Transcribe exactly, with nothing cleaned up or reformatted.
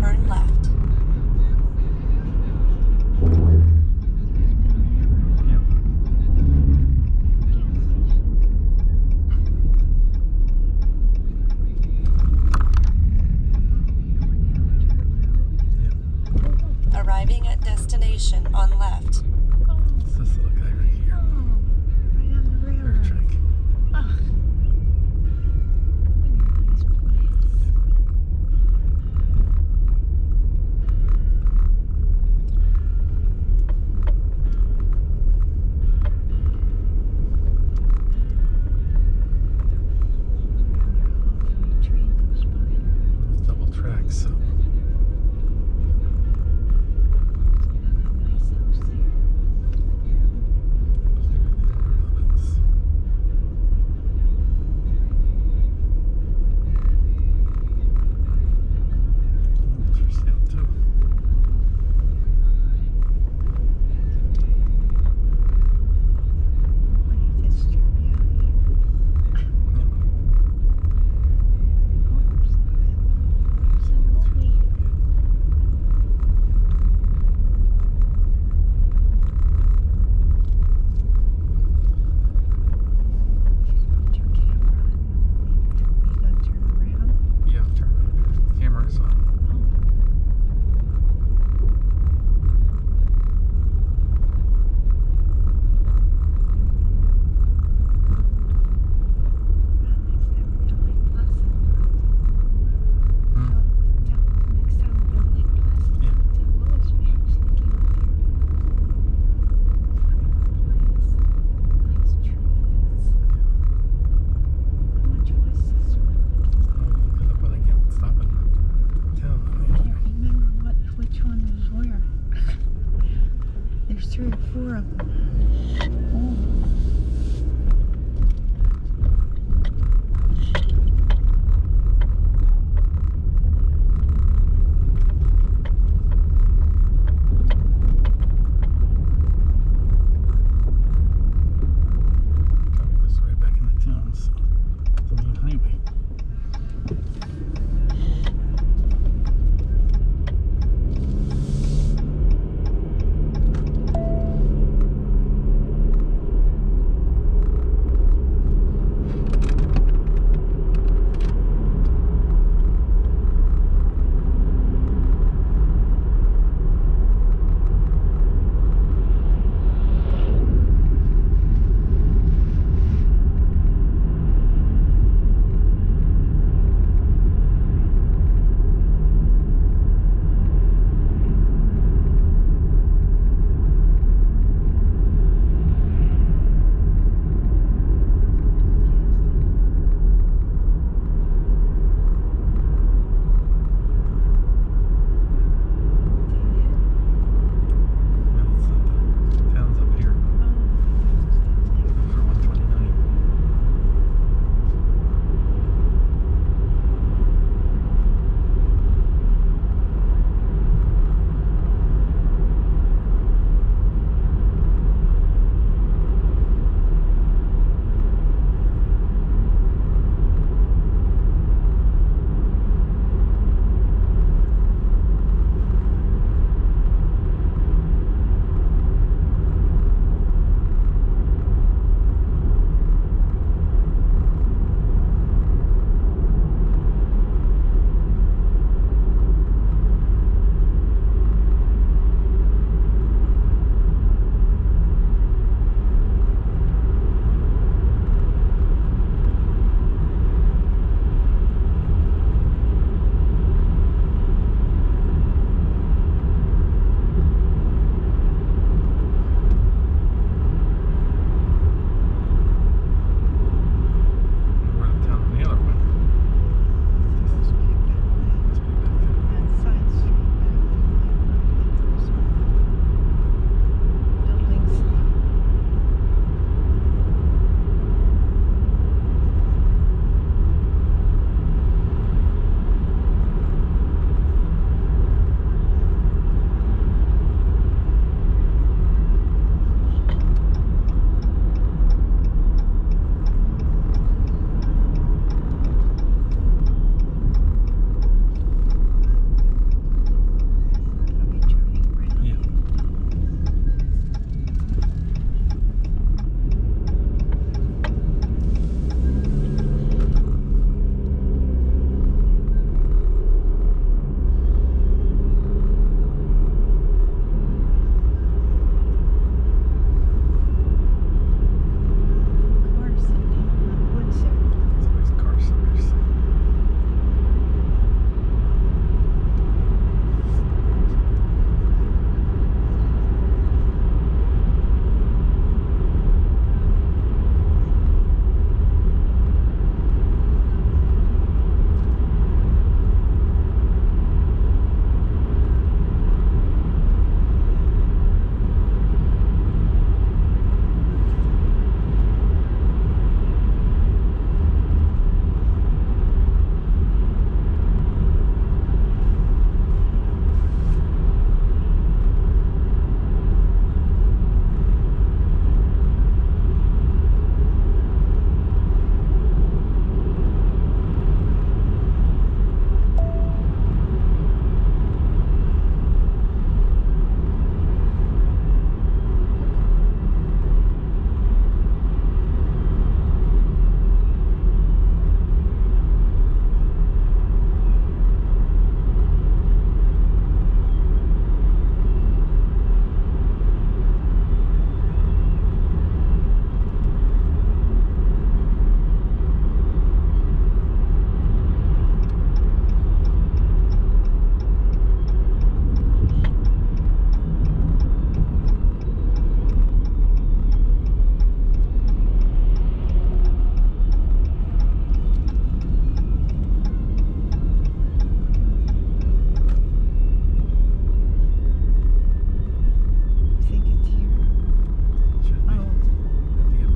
turn left. Arriving at destination on left. It's this little guy right here. Oh, right on the railroad. Air track. Oh. What a nice place. All three train goes by. It's double track, so. Nice house there. It's for sale too. What do you just drop you out here? Oops. So lovely. Just put your camera on. You gotta turn around. Yeah, turn the cameras on. Hmm. Next time we go to Lake Placid, Yeah. tell Lois we actually came up here. Nice trees. How much was this one? Oh, look, but I can't stop in town. I can't remember what which one was where. There's three or four of them.